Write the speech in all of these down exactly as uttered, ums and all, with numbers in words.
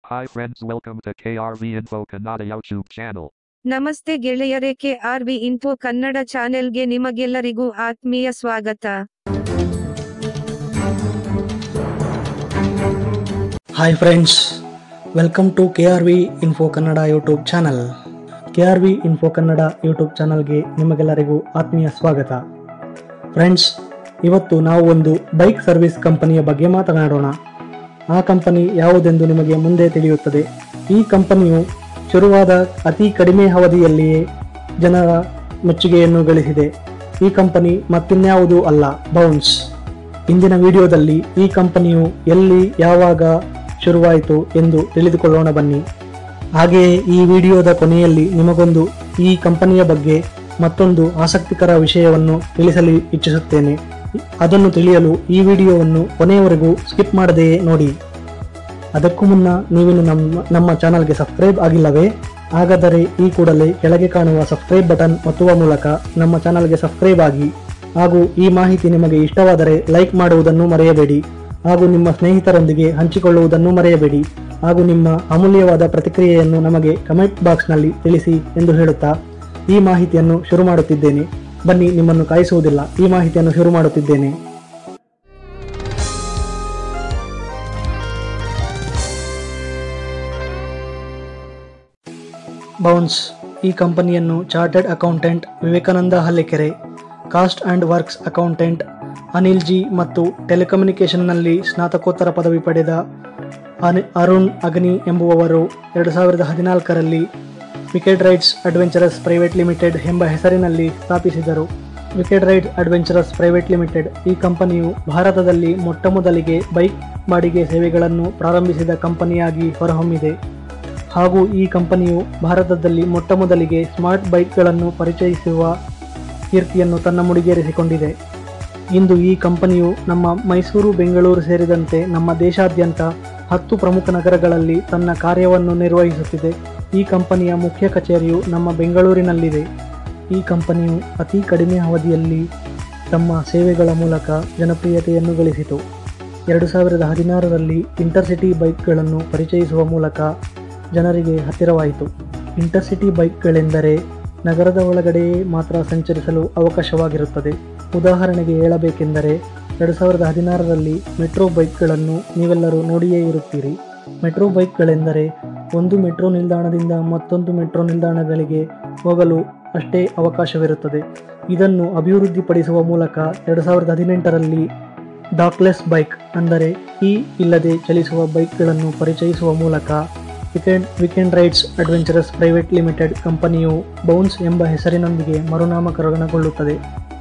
Hi friends, welcome to K R V Info Kannada YouTube channel. ನಮಸ್ತೆ ಗೆಳೆಯರೇ, K R V info Kannada ಚಾನೆಲ್ಗೆ ನಿಮಗೆಲ್ಲರಿಗೂ ಆತ್ಮೀಯ ಸ್ವಾಗತ. Hi friends, welcome to K R V info Kannada YouTube channel. K R V info Kannada YouTube ಚಾನಲ್ಗೆ ನಿಮಗೆಲ್ಲರಿಗೂ ಆತ್ಮೀಯ ಸ್ವಾಗತ. ಫ್ರೆಂಡ್ಸ್, ಇವತ್ತು ನಾವು ಒಂದು ಬೈಕ್ ಸರ್ವಿಸ್ ಕಂಪನಿಯ ಬಗ್ಗೆ ಮಾತನಾಡೋಣ. ಆ ಕಂಪನಿ ಯಾವುದೆಂದು ನಿಮಗೆ ಮುಂದೆ ತಿಳಿಯುತ್ತದೆ. ಈ ಕಂಪನಿಯು ಶುರುವಾದ ಅತಿ ಕಡಿಮೆ ಅವಧಿಯಲ್ಲಿಯೇ ಜನರ ಮೆಚ್ಚುಗೆಯನ್ನು ಗಳಿಸಿದೆ. ಈ ಕಂಪನಿ ಮತ್ತಿನ್ಯಾವುದೂ ಅಲ್ಲ, ಬೌನ್ಸ್. ಇಂದಿನ ವಿಡಿಯೋದಲ್ಲಿ ಈ ಕಂಪನಿಯು ಎಲ್ಲಿ, ಯಾವಾಗ ಶುರುವಾಯಿತು ಎಂದು ತಿಳಿದುಕೊಳ್ಳೋಣ ಬನ್ನಿ. ಹಾಗೆಯೇ ಈ ವಿಡಿಯೋದ ಕೊನೆಯಲ್ಲಿ ನಿಮಗೊಂದು ಈ ಕಂಪನಿಯ ಬಗ್ಗೆ ಮತ್ತೊಂದು ಆಸಕ್ತಿಕರ ವಿಷಯವನ್ನು ತಿಳಿಸಲು ಇಚ್ಛಿಸುತ್ತೇನೆ. ಅದನ್ನು ತಿಳಿಯಲು ಈ ವಿಡಿಯೋವನ್ನು ಕೊನೆಯವರೆಗೂ ಸ್ಕಿಪ್ ಮಾಡದೆಯೇ ನೋಡಿ. ಅದಕ್ಕೂ ಮುನ್ನ ನೀವಿನ್ನು ನಮ್ಮ ನಮ್ಮ ಚಾನಲ್ಗೆ ಸಬ್ಸ್ಕ್ರೈಬ್ ಆಗಿಲ್ಲವೇ? ಹಾಗಾದರೆ ಈ ಕೂಡಲೇ ಕೆಳಗೆ ಕಾಣುವ ಸಬ್ಸ್ಕ್ರೈಬ್ ಬಟನ್ ಒತ್ತುವ ಮೂಲಕ ನಮ್ಮ ಚಾನಲ್ಗೆ ಸಬ್ಸ್ಕ್ರೈಬ್ ಆಗಿ. ಹಾಗೂ ಈ ಮಾಹಿತಿ ನಿಮಗೆ ಇಷ್ಟವಾದರೆ ಲೈಕ್ ಮಾಡುವುದನ್ನು ಮರೆಯಬೇಡಿ. ಹಾಗೂ ನಿಮ್ಮ ಸ್ನೇಹಿತರೊಂದಿಗೆ ಹಂಚಿಕೊಳ್ಳುವುದನ್ನು ಮರೆಯಬೇಡಿ. ಹಾಗೂ ನಿಮ್ಮ ಅಮೂಲ್ಯವಾದ ಪ್ರತಿಕ್ರಿಯೆಯನ್ನು ನಮಗೆ ಕಮೆಂಟ್ ಬಾಕ್ಸ್ನಲ್ಲಿ ತಿಳಿಸಿ ಎಂದು ಹೇಳುತ್ತಾ ಈ ಮಾಹಿತಿಯನ್ನು ಶುರು ಮಾಡುತ್ತಿದ್ದೇನೆ. ಬನ್ನಿ, ನಿಮ್ಮನ್ನು ಕಾಯಿಸುವುದಿಲ್ಲ, ಈ ಮಾಹಿತಿಯನ್ನು ಶುರು ಮಾಡುತ್ತಿದ್ದೇನೆ. ಬೌನ್ಸ್ ಈ ಕಂಪನಿಯನ್ನು chartered accountant Vivekananda Hallekere, cost and works accountant Anil G ಮತ್ತು ಟೆಲಿಕಮ್ಯುನಿಕೇಷನ್ನಲ್ಲಿ ಸ್ನಾತಕೋತ್ತರ ಪದವಿ ಪಡೆದ ಅರುಣ್ ಅಗ್ನಿ ಎಂಬುವವರು ಎರಡು ಸಾವಿರದ ಹದಿನಾಲ್ಕರಲ್ಲಿ wicked rides adventurous private limited ಎಂಬ ಹೆಸರಿನಲ್ಲಿ ಸ್ಥಾಪಿಸಿದರು. Wicked rides adventurous private limited ಈ ಕಂಪನಿಯು ಭಾರತದಲ್ಲಿ ಮೊಟ್ಟಮೊದಲಿಗೆ ಬೈಕ್ ಬಾಡಿಗೆ ಸೇವೆಗಳನ್ನು ಪ್ರಾರಂಭಿಸಿದ ಕಂಪನಿಯಾಗಿ ಹೊರಹೊಮ್ಮಿದೆ. ಹಾಗೂ ಈ ಕಂಪನಿಯು ಭಾರತದಲ್ಲಿ ಮೊಟ್ಟಮೊದಲಿಗೆ ಸ್ಮಾರ್ಟ್ ಬೈಕ್ಗಳನ್ನು ಪರಿಚಯಿಸುವ ಕೀರ್ತಿಯನ್ನು ತನ್ನ ಮುಡಿಗೇರಿಸಿಕೊಂಡಿದೆ. ಇಂದು ಈ ಕಂಪನಿಯು ನಮ್ಮ ಮೈಸೂರು, ಬೆಂಗಳೂರು ಸೇರಿದಂತೆ ನಮ್ಮ ದೇಶಾದ್ಯಂತ ಹತ್ತು ಪ್ರಮುಖ ನಗರಗಳಲ್ಲಿ ತನ್ನ ಕಾರ್ಯವನ್ನು ನಿರ್ವಹಿಸುತ್ತಿದೆ. ಈ ಕಂಪನಿಯ ಮುಖ್ಯ ಕಚೇರಿಯು ನಮ್ಮ ಬೆಂಗಳೂರಿನಲ್ಲಿದೆ. ಈ ಕಂಪನಿಯು ಅತಿ ಕಡಿಮೆ ಅವಧಿಯಲ್ಲಿ ತಮ್ಮ ಸೇವೆಗಳ ಮೂಲಕ ಜನಪ್ರಿಯತೆಯನ್ನು ಗಳಿಸಿತು. ಎರಡು ಸಾವಿರದ ಹದಿನಾರರಲ್ಲಿ ಇಂಟರ್ಸಿಟಿ ಬೈಕ್ಗಳನ್ನು ಪರಿಚಯಿಸುವ ಮೂಲಕ ಜನರಿಗೆ ಹತ್ತಿರವಾಯಿತು. ಇಂಟರ್ಸಿಟಿ ಬೈಕ್ಗಳೆಂದರೆ ನಗರದ ಒಳಗಡೆಯೇ ಮಾತ್ರ ಸಂಚರಿಸಲು ಅವಕಾಶವಾಗಿರುತ್ತದೆ. ಉದಾಹರಣೆಗೆ ಹೇಳಬೇಕೆಂದರೆ ಎರಡು ಸಾವಿರದ ಹದಿನಾರರಲ್ಲಿ ಮೆಟ್ರೋ ಬೈಕ್ಗಳನ್ನು ನೀವೆಲ್ಲರೂ ನೋಡಿಯೇ ಇರುತ್ತೀರಿ. ಮೆಟ್ರೋ ಬೈಕ್ಗಳೆಂದರೆ ಒಂದು ಮೆಟ್ರೋ ನಿಲ್ದಾಣದಿಂದ ಮತ್ತೊಂದು ಮೆಟ್ರೋ ನಿಲ್ದಾಣಗಳಿಗೆ ಹೋಗಲು ಅಷ್ಟೇ ಅವಕಾಶವಿರುತ್ತದೆ. ಇದನ್ನು ಅಭಿವೃದ್ಧಿಪಡಿಸುವ ಮೂಲಕ ಎರಡು ಸಾವಿರದ ಹದಿನೆಂಟರಲ್ಲಿ ಡಾಕ್ಲೆಸ್ ಬೈಕ್ ಅಂದರೆ ಕೀ ಇಲ್ಲದೆ ಚಲಿಸುವ ಬೈಕ್ಗಳನ್ನು ಪರಿಚಯಿಸುವ ಮೂಲಕ weekend weekend rides adventurous private limited ಕಂಪನಿಯು ಬೌನ್ಸ್ ಎಂಬ ಹೆಸರಿನೊಂದಿಗೆ ಮರುನಾಮಕರಣಗೊಳ್ಳುತ್ತದೆ.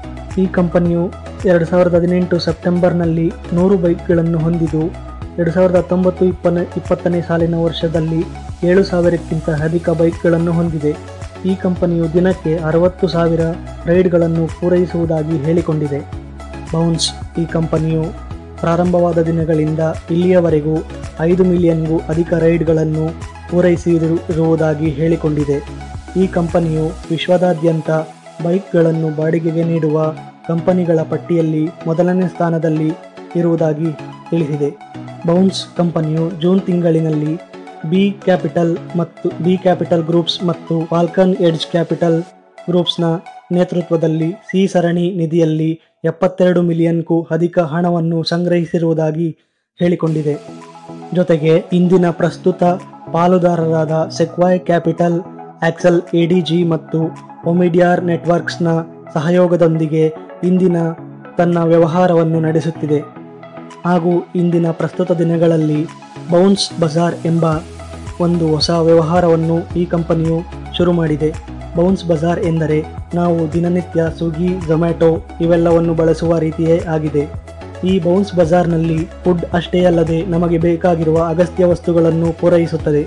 ಈ ಕಂಪನಿಯು ಎರಡು ಸಾವಿರದ ಹದಿನೆಂಟು ಸೆಪ್ಟೆಂಬರ್ನಲ್ಲಿ ನೂರು ಬೈಕ್ಗಳನ್ನು ಹೊಂದಿದ್ದು ಎರಡು ಸಾವಿರದ ಹತ್ತೊಂಬತ್ತು ಇಪ್ಪನ ಇಪ್ಪತ್ತನೇ ಸಾಲಿನ ವರ್ಷದಲ್ಲಿ ಏಳು ಸಾವಿರಕ್ಕಿಂತ ಅಧಿಕ ಬೈಕ್ಗಳನ್ನು ಹೊಂದಿದೆ. ಈ ಕಂಪನಿಯು ದಿನಕ್ಕೆ ಅರವತ್ತು ಸಾವಿರ ರೈಡ್ಗಳನ್ನು ಪೂರೈಸುವುದಾಗಿ ಹೇಳಿಕೊಂಡಿದೆ. ಬೌನ್ಸ್ ಈ ಕಂಪನಿಯು ಪ್ರಾರಂಭವಾದ ದಿನಗಳಿಂದ ಇಲ್ಲಿಯವರೆಗೂ ಐದು ಮಿಲಿಯನ್ಗೂ ಅಧಿಕ ರೈಡ್ಗಳನ್ನು ಪೂರೈಸಿರುವುದಾಗಿ ಹೇಳಿಕೊಂಡಿದೆ. ಈ ಕಂಪನಿಯು ವಿಶ್ವದಾದ್ಯಂತ ಬೈಕ್ಗಳನ್ನು ಬಾಡಿಗೆಗೆ ನೀಡುವ ಕಂಪನಿಗಳ ಪಟ್ಟಿಯಲ್ಲಿ ಮೊದಲನೇ ಸ್ಥಾನದಲ್ಲಿ ಇರುವುದಾಗಿ ತಿಳಿಸಿದೆ. ಬೌನ್ಸ್ ಕಂಪನಿಯು ಜೂನ್ ತಿಂಗಳಿನಲ್ಲಿ ಬಿ ಕ್ಯಾಪಿಟಲ್ ಮತ್ತು ಬಿ ಕ್ಯಾಪಿಟಲ್ ಗ್ರೂಪ್ಸ್ ಮತ್ತು ಫಾಲ್ಕನ್ ಎಡ್ಜ್ ಕ್ಯಾಪಿಟಲ್ ಗ್ರೂಪ್ಸ್ನ ನೇತೃತ್ವದಲ್ಲಿ ಸಿ ಸರಣಿ ನಿಧಿಯಲ್ಲಿ ಎಪ್ಪತ್ತೆರಡು ಮಿಲಿಯನ್ಗೂ ಅಧಿಕ ಹಣವನ್ನು ಸಂಗ್ರಹಿಸಿರುವುದಾಗಿ ಹೇಳಿಕೊಂಡಿದೆ. ಜೊತೆಗೆ ಇಂದಿನ ಪ್ರಸ್ತುತ ಪಾಲುದಾರರಾದ ಸೆಕ್ವಾಯ್ ಕ್ಯಾಪಿಟಲ್, ಆಕ್ಸೆಲ್ ಎಡಿಜಿ ಮತ್ತು ಒಮಿಡಿಯಾರ್ ನೆಟ್ವರ್ಕ್ಸ್ನ ಸಹಯೋಗದೊಂದಿಗೆ ಇಂದಿನ ತನ್ನ ವ್ಯವಹಾರವನ್ನು ನಡೆಸುತ್ತಿದೆ. ಹಾಗೂ ಇಂದಿನ ಪ್ರಸ್ತುತ ದಿನಗಳಲ್ಲಿ ಬೌನ್ಸ್ ಬಜಾರ್ ಎಂಬ ಒಂದು ಹೊಸ ವ್ಯವಹಾರವನ್ನು ಈ ಕಂಪನಿಯು ಶುರು ಮಾಡಿದೆ. ಬೌನ್ಸ್ ಬಜಾರ್ ಎಂದರೆ ನಾವು ದಿನನಿತ್ಯ ಸ್ವಿಗ್ಗಿ, ಝೊಮ್ಯಾಟೊ ಇವೆಲ್ಲವನ್ನು ಬಳಸುವ ರೀತಿಯೇ ಆಗಿದೆ. ಈ ಬೌನ್ಸ್ ಬಜಾರ್ನಲ್ಲಿ ಫುಡ್ ಅಷ್ಟೇ ಅಲ್ಲದೆ ನಮಗೆ ಬೇಕಾಗಿರುವ ಅಗತ್ಯ ವಸ್ತುಗಳನ್ನು ಪೂರೈಸುತ್ತದೆ.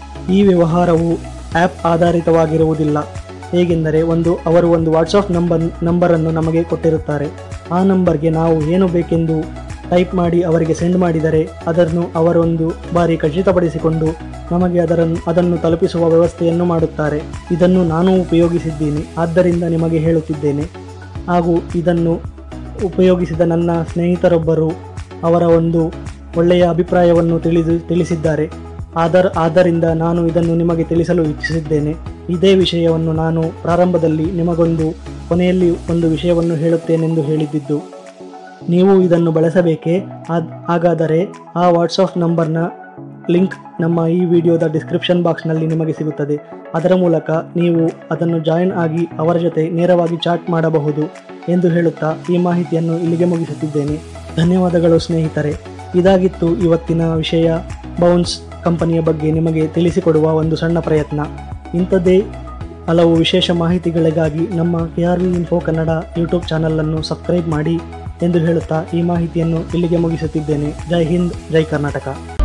ಈ ವ್ಯವಹಾರವು ಆ್ಯಪ್ ಆಧಾರಿತವಾಗಿರುವುದಿಲ್ಲ. ಹೇಗೆಂದರೆ ಒಂದು ಅವರು ಒಂದು ವಾಟ್ಸಪ್ ನಂಬರ್ ನಂಬರನ್ನು ನಮಗೆ ಕೊಟ್ಟಿರುತ್ತಾರೆ. ಆ ನಂಬರ್ಗೆ ನಾವು ಏನು ಬೇಕೆಂದು ಟೈಪ್ ಮಾಡಿ ಅವರಿಗೆ ಸೆಂಡ್ ಮಾಡಿದರೆ ಅದನ್ನು ಅವರೊಂದು ಬಾರಿ ಖಚಿತಪಡಿಸಿಕೊಂಡು ನಮಗೆ ಅದರನ್ನು ಅದನ್ನು ತಲುಪಿಸುವ ವ್ಯವಸ್ಥೆಯನ್ನು ಮಾಡುತ್ತಾರೆ. ಇದನ್ನು ನಾನು ಉಪಯೋಗಿಸಿದ್ದೀನಿ, ಆದ್ದರಿಂದ ನಿಮಗೆ ಹೇಳುತ್ತಿದ್ದೇನೆ. ಹಾಗೂ ಇದನ್ನು ಉಪಯೋಗಿಸಿದ ನನ್ನ ಸ್ನೇಹಿತರೊಬ್ಬರು ಅವರ ಒಂದು ಒಳ್ಳೆಯ ಅಭಿಪ್ರಾಯವನ್ನು ತಿಳಿದು ತಿಳಿಸಿದ್ದಾರೆ. ಆದರ್ ಆದ್ದರಿಂದ ನಾನು ಇದನ್ನು ನಿಮಗೆ ತಿಳಿಸಲು ಇಚ್ಛಿಸಿದ್ದೇನೆ. ಇದೇ ವಿಷಯವನ್ನು ನಾನು ಪ್ರಾರಂಭದಲ್ಲಿ ನಿಮಗೊಂದು, ಕೊನೆಯಲ್ಲಿ ಒಂದು ವಿಷಯವನ್ನು ಹೇಳುತ್ತೇನೆಂದು ಹೇಳಿದ್ದಿದ್ದು. ನೀವು ಇದನ್ನು ಬಳಸಬೇಕೇ? ಹಾಗಾದರೆ ಆ ವಾಟ್ಸಪ್ ನಂಬರ್ನ ಲಿಂಕ್ ನಮ್ಮ ಈ ವಿಡಿಯೋದ ಡಿಸ್ಕ್ರಿಪ್ಷನ್ ಬಾಕ್ಸ್ನಲ್ಲಿ ನಿಮಗೆ ಸಿಗುತ್ತದೆ. ಅದರ ಮೂಲಕ ನೀವು ಅದನ್ನು ಜಾಯಿನ್ ಆಗಿ ಅವರ ಜೊತೆ ನೇರವಾಗಿ ಚಾಟ್ ಮಾಡಬಹುದು ಎಂದು ಹೇಳುತ್ತಾ ಈ ಮಾಹಿತಿಯನ್ನು ಇಲ್ಲಿಗೆ ಮುಗಿಸುತ್ತಿದ್ದೇನೆ. ಧನ್ಯವಾದಗಳು ಸ್ನೇಹಿತರೆ. ಇದಾಗಿತ್ತು ಇವತ್ತಿನ ವಿಷಯ. ಬೌನ್ಸ್ ಕಂಪನಿಯ ಬಗ್ಗೆ ನಿಮಗೆ ತಿಳಿಸಿಕೊಡುವ ಒಂದು ಸಣ್ಣ ಪ್ರಯತ್ನ. ಇಂಥದ್ದೇ ಹಲವು ವಿಶೇಷ ಮಾಹಿತಿಗಳಿಗಾಗಿ ನಮ್ಮ K R V info Kannada YouTube ಚಾನಲನ್ನು ಸಬ್ಸ್ಕ್ರೈಬ್ ಮಾಡಿ ಎಂದು ಹೇಳುತ್ತಾ ಈ ಮಾಹಿತಿಯನ್ನು ಇಲ್ಲಿಗೆ ಮುಗಿಸುತ್ತಿದ್ದೇನೆ. ಜೈ ಹಿಂದ್, ಜೈ ಕರ್ನಾಟಕ.